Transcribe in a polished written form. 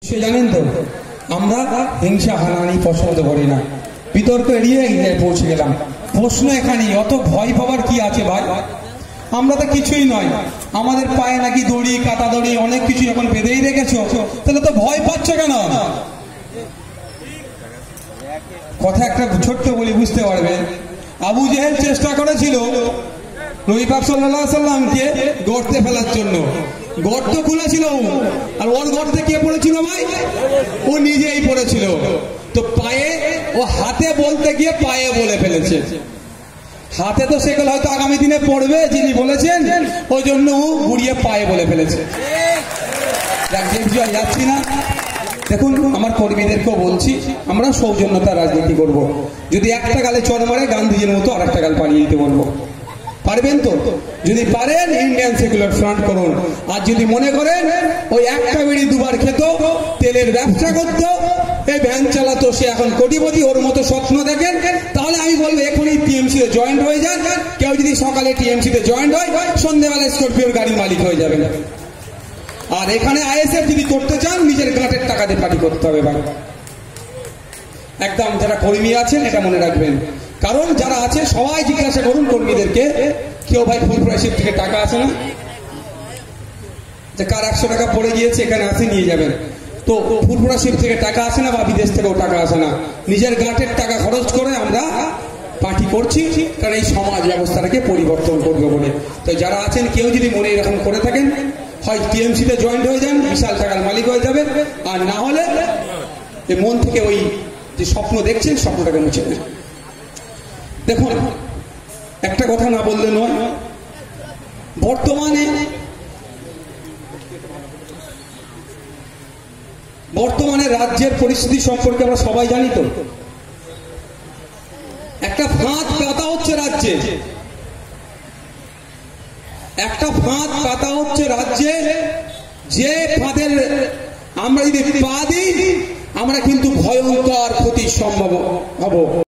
জানেন তো আমরা হিংসা হানাহানি পছন্দ করি না, বিতর্ক এড়িয়ে পৌঁছে গেলাম। প্রশ্ন এখানেই, অত ভয় পাওয়ার কি আছে ভাই? আমরা তো কিছুই নয়, আমাদের পায়ে নাকি দড়ি কাটা দড়ি অনেক কিছু এখন বেঁধেই রেখেছো, তাহলে তো ভয় পাচ্ছ কেন? কথা একটা ছোট্ট বলি বুঝতে পারবে। আবু জেহেল চেষ্টা করেছিল নবী পাক সাল্লাল্লাহু আলাইহি সাল্লামকে গর্তে ফেলার জন্য, গর্ত খুলেছিল আর ওর গর্তে কে পড়েছিল ভাই? ও নিজেই পড়েছিল। তো পায়ে ও হাতে বলতে গিয়ে পায়ে বলে ফেলেছে। হাতে তো সেগুলো হয়তো আগামী দিনে পড়বে যিনি বলেছেন, ওই জন্য ও ঘুরিয়ে পায়ে বলে ফেলেছে। যাচ্ছি না, দেখুন আমার কর্মীদেরকেও বলছি, আমরা সৌজন্যতা রাজনীতি করব। যদি একটা গালে চড় মারে গান্ধীজির মতো আর একটা গাল পালিয়ে দিতে বলবো। পারবেন তো? যদি পারেন ইন্ডিয়ান সেকুলার ফ্রন্ট করুন। আর যদি মনে করেন ওই একটা বিড়ি দুবার খেত, তেলের ব্যবসা করত, এই ভ্যান চালাতো, সে এখন কোটিপতি, ওর মতো স্বপ্ন দেখেন, তাহলে আমি বলবো এখনই টিএমসি তে জয়েন্ট হয়ে যান। কেউ যদি সকালে টিএমসি তে জয়েন্ট হয়, সন্ধ্যেবেলা স্করপিওর গাড়ির মালিক হয়ে যাবেন। আর এখানে আইএসএফ যদি করতে চান, নিজের গাঁটের টাকা দিয়ে পার্টি করতে হবে ভাই। একদম যারা কর্মী আছেন এটা মনে রাখবেন, কারণ যারা আছে সবাই জিজ্ঞাসা করুন কর্মীদেরকে, কেউ ভাই ফুলপুরা শিব থেকে টাকা আসে না? যে কার 100 টাকা পড়ে গিয়েছে এখানে আসে নিয়ে যাবেন। তো ফুলপুরা শিব থেকে টাকা আসে না, বা বিদেশ থেকেও টাকা আসে না, নিজের গাঁটের টাকা খরচ করে আমরা পার্টি করছি, কারণ এই সমাজ ব্যবস্থাটাকে পরিবর্তন করবে বলে। তো যারা আছেন কেউ যদি মনে এরকম করে থাকেন, হয় টিএমসি তে জয়েন্ট হয়ে যান, বিশাল টাকার মালিক হয়ে যাবে, আর না হলে মন থেকে ওই যে স্বপ্ন দেখছেন স্বপ্নটাকে মুছে দেন। দেখুন একটা কথা না বললে নয়, বর্তমানে রাজ্যের পরিস্থিতি সম্পর্কে আমরা সবাই জানি তো। একটা ফাঁদ পাতা হচ্ছে রাজ্যে, একটা ফাঁদ পাতা হচ্ছে রাজ্যে, যে ফাঁদের আমরা যদি পা দিই আমরা কিন্তু ভয়ঙ্কর ক্ষতির সম্ভব হব।